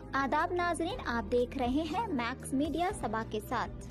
आदाब नाजरीन, आप देख रहे हैं मैक्स मीडिया सबा के साथ।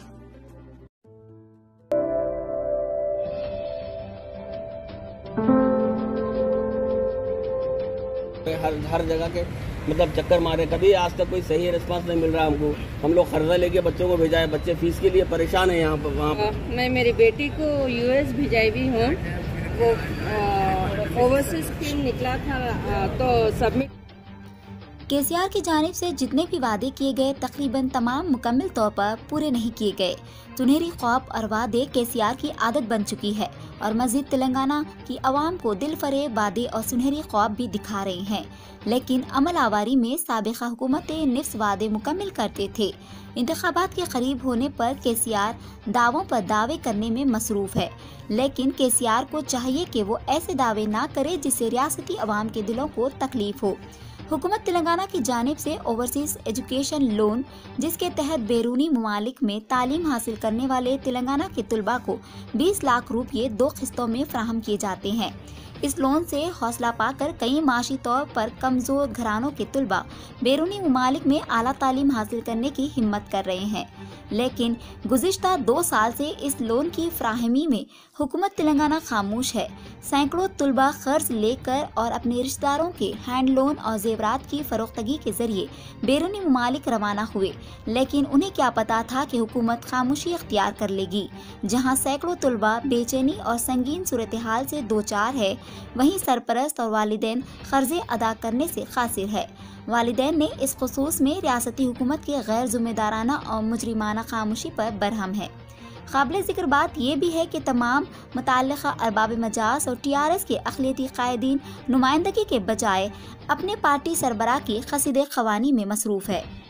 हर जगह के मतलब चक्कर मारे, कभी आज तक कोई सही रिस्पांस नहीं मिल रहा हमको। हम लोग कर्जा लेके बच्चों को भेजा है, बच्चे फीस के लिए परेशान है यहाँ पर वहाँ। मैं मेरी बेटी को यूएस भिजाई भी हूँ। वो ओवरसीज स्कीम निकला था तो सबमिट। केसीआर की जानिब से जितने भी वादे किए गए तकरीबन तमाम मुकम्मल तौर पर पूरे नहीं किए गए। सुनहरी ख्वाब और वादे केसीआर की आदत बन चुकी है और मजीद तेलंगाना की आवाम को दिल फरेब वादे और सुनहरी ख्वाब भी दिखा रहे हैं, लेकिन अमल आवारी में साबिका हुकूमतें निफ्स वादे मुकम्मल करते थे। इंतखाबात के करीब होने पर केसीआर दावों पर दावे करने में मसरूफ है, लेकिन केसीआर को चाहिए कि वो ऐसे दावे ना करे जिससे रियासती अवाम के दिलों को तकलीफ हो। हुकूमत तेलंगाना की जानिब से ओवरसीज एजुकेशन लोन, जिसके तहत बैरूनी ममालिक में तालीम हासिल करने वाले तेलंगाना के तुलबा को 20 लाख रुपये 2 किस्तों में फराहम किए जाते हैं। इस लोन से हौसला पाकर कई माशी तौर पर कमजोर घरानों के तुलबा बैरूनी ममालिक में आला तालीम हासिल करने की हिम्मत कर रहे हैं, लेकिन गुज़िश्ता 2 साल से इस लोन की फ्राहमी में हुकूमत तेलंगाना खामोश है। सैकड़ों तुलबा कर्ज लेकर और अपने रिश्तेदारों के हैंड लोन और जेवरात की फरोख्तगी के जरिए बैरूनी ममालिक रवाना हुए, लेकिन उन्हें क्या पता था कि हुकूमत खामोशी अख्तियार कर लेगी। जहां सैकड़ों तुलबा बेचैनी और संगीन सूरत हाल से दो चार है, वहीं सरपरस्त और वालिदैन कर्जे अदा करने से कासिर है। वालिदैन ने इस खुसूस में रियासती हुकूमत की गैर जिम्मेदाराना और मुजरिमाना खामोशी पर बरहम है। काबिल जिक्र बात यह भी है कि तमाम मुतल्लिका अरबाब मजाज और TRS के अक़लियती कायदीन नुमाइंदगी के बजाय अपने पार्टी सरबराह की क़सीदे ख़वानी में मसरूफ़ है।